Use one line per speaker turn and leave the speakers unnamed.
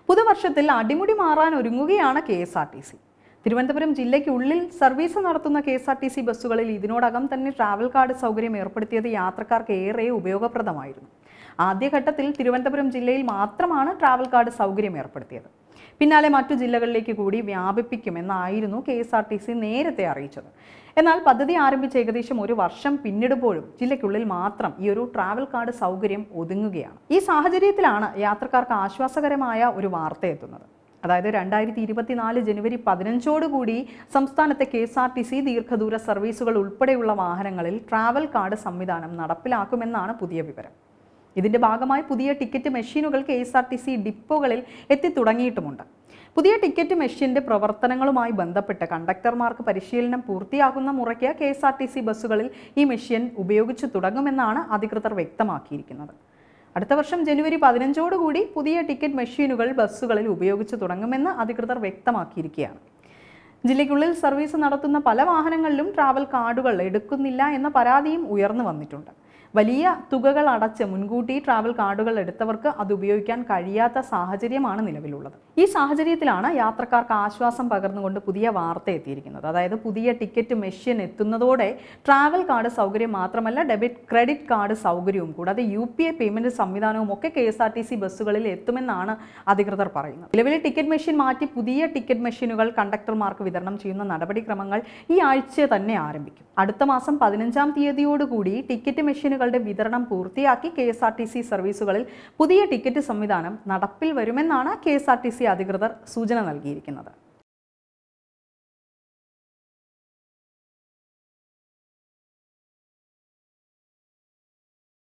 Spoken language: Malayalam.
പുതുവർഷത്തിൽ അടിമുടി മാറാൻ ഒരുങ്ങുകയാണ് KSRTC. തിരുവനന്തപുരം ജില്ലയ്ക്കുള്ളിൽ സർവീസ് നടത്തുന്ന KSRTC ബസ്സുകളിൽ ഇതിനോടകം തന്നെ ട്രാവൽ കാർഡ് സൗകര്യം ഏർപ്പെടുത്തിയത് യാത്രക്കാർക്ക് ഏറെ ഉപയോഗപ്രദമായിരുന്നു. ആദ്യഘട്ടത്തിൽ തിരുവനന്തപുരം ജില്ലയിൽ മാത്രമാണ് ട്രാവൽ കാർഡ് സൗകര്യം ഏർപ്പെടുത്തിയത്. പിന്നാലെ മറ്റു ജില്ലകളിലേക്ക് കൂടി വ്യാപിപ്പിക്കുമെന്നായിരുന്നു KSRTC നേരത്തെ അറിയിച്ചത്. എന്നാൽ പദ്ധതി ആരംഭിച്ച് ഏകദേശം ഒരു വർഷം പിന്നിടുമ്പോഴും ജില്ലയ്ക്കുള്ളിൽ മാത്രം ഈ ഒരു ട്രാവൽ കാർഡ് സൗകര്യം ഒതുങ്ങുകയാണ്. ഈ സാഹചര്യത്തിലാണ് യാത്രക്കാർക്ക് ആശ്വാസകരമായ ഒരു വാർത്ത എത്തുന്നത്. അതായത് 2024 ജനുവരി 15 സംസ്ഥാനത്തെ KSRTC ദീർഘദൂര സർവീസുകൾ ഉൾപ്പെടെയുള്ള വാഹനങ്ങളിൽ ട്രാവൽ കാർഡ് സംവിധാനം നടപ്പിലാക്കുമെന്നാണ് പുതിയ വിവരം. ഇതിന്റെ ഭാഗമായി പുതിയ ടിക്കറ്റ് മെഷീനുകൾ KSRTC ഡിപ്പോകളിൽ എത്തിത്തുടങ്ങിയിട്ടുമുണ്ട്. പുതിയ ടിക്കറ്റ് മെഷീന്റെ പ്രവർത്തനങ്ങളുമായി ബന്ധപ്പെട്ട് കണ്ടക്ടർമാർക്ക് പരിശീലനം പൂർത്തിയാകുന്ന മുറയ്ക്ക് KSRTC ബസ്സുകളിൽ ഈ മെഷീൻ ഉപയോഗിച്ചു തുടങ്ങുമെന്നാണ് അധികൃതർ വ്യക്തമാക്കിയിരിക്കുന്നത്. അടുത്ത വർഷം ജനുവരി 15 പുതിയ ടിക്കറ്റ് മെഷീനുകൾ ബസ്സുകളിൽ ഉപയോഗിച്ചു തുടങ്ങുമെന്ന് അധികൃതർ വ്യക്തമാക്കിയിരിക്കുകയാണ്. ജില്ലയ്ക്കുള്ളിൽ സർവീസ് നടത്തുന്ന പല വാഹനങ്ങളിലും ട്രാവൽ കാർഡുകൾ എടുക്കുന്നില്ല എന്ന പരാതിയും ഉയർന്നു വന്നിട്ടുണ്ട്. വലിയ തുകകൾ അടച്ച് മുൻകൂട്ടി ട്രാവൽ കാർഡുകൾ എടുത്തവർക്ക് അത് ഉപയോഗിക്കാൻ കഴിയാത്ത സാഹചര്യമാണ് നിലവിലുള്ളത്. ഈ സാഹചര്യത്തിലാണ് യാത്രക്കാർക്ക് ആശ്വാസം പകർന്നുകൊണ്ട് പുതിയ വാർത്ത എത്തിയിരിക്കുന്നത്. അതായത് പുതിയ ടിക്കറ്റ് മെഷീൻ എത്തുന്നതോടെ ട്രാവൽ കാർഡ് സൗകര്യം മാത്രമല്ല ഡെബിറ്റ് ക്രെഡിറ്റ് കാർഡ് സൗകര്യവും കൂടാതെ UPI പേയ്മെന്റ് സംവിധാനവും ഒക്കെ KSRTC ബസ്സുകളിൽ എത്തുമെന്നാണ് അധികൃതർ പറയുന്നത്. നിലവിലെ ടിക്കറ്റ് മെഷീൻ മാറ്റി പുതിയ ടിക്കറ്റ് മെഷീനുകൾ കണ്ടക്ടർമാർക്ക് വിതരണം ചെയ്യുന്ന നടപടിക്രമങ്ങൾ ഈ ആഴ്ച തന്നെ ആരംഭിക്കും. അടുത്ത മാസം 15-ാം തീയതിയോടുകൂടി ടിക്കറ്റ് മെഷീനുകളുടെ വിതരണം പൂർത്തിയാക്കി KSRTC സർവീസുകളിൽ പുതിയ ടിക്കറ്റ് സംവിധാനം നടപ്പിൽ വരുമെന്നാണ് KSRTC അധികൃതർ സൂചന നൽകിയിരിക്കുന്നത്.